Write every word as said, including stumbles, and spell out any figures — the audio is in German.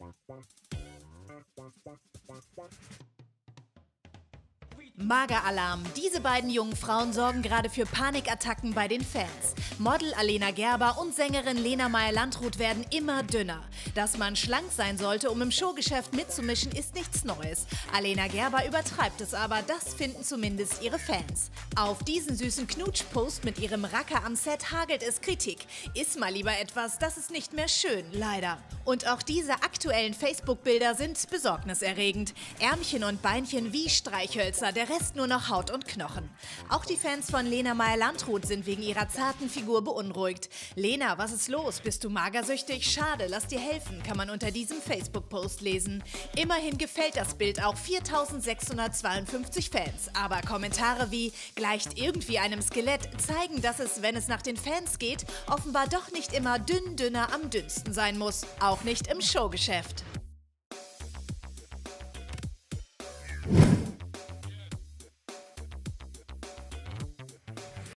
Mageralarm. Diese beiden jungen Frauen sorgen gerade für Panikattacken bei den Fans. Model Alena Gerber und Sängerin Lena Meyer-Landrut werden immer dünner. Dass man schlank sein sollte, um im Showgeschäft mitzumischen, ist nichts Neues. Alena Gerber übertreibt es aber, das finden zumindest ihre Fans. Auf diesen süßen Knutsch-Post mit ihrem Racker am Set hagelt es Kritik. Iss mal lieber etwas, das ist nicht mehr schön, leider. Und auch diese aktuellen Facebook-Bilder sind besorgniserregend. Ärmchen und Beinchen wie Streichhölzer, der Rest nur noch Haut und Knochen. Auch die Fans von Lena Meyer-Landrut sind wegen ihrer zarten Figur beunruhigt. Lena, was ist los? Bist du magersüchtig? Schade, lass dir helfen, kann man unter diesem Facebook-Post lesen. Immerhin gefällt das Bild auch viertausendsechshundertzweiundfünfzig Fans. Aber Kommentare wie „gleicht irgendwie einem Skelett" zeigen, dass es, wenn es nach den Fans geht, offenbar doch nicht immer dünn dünner am dünnsten sein muss. Auch nicht im Showgeschäft.